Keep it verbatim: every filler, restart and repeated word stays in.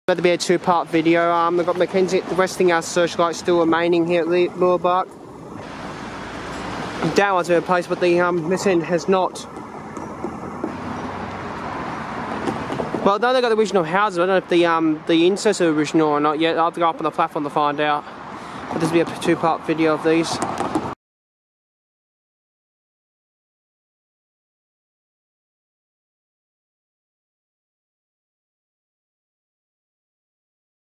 That'll be a two-part video. Um, we've got Mackenzie resting our searchlight still remaining here at Mooroolbark. That one's been replaced, but the um, this end has not. Well, no, they've got the original houses. I don't know if the um, the inserts are original or not yet. I'll have to go up on the platform to find out. But this will be a two-part video of these.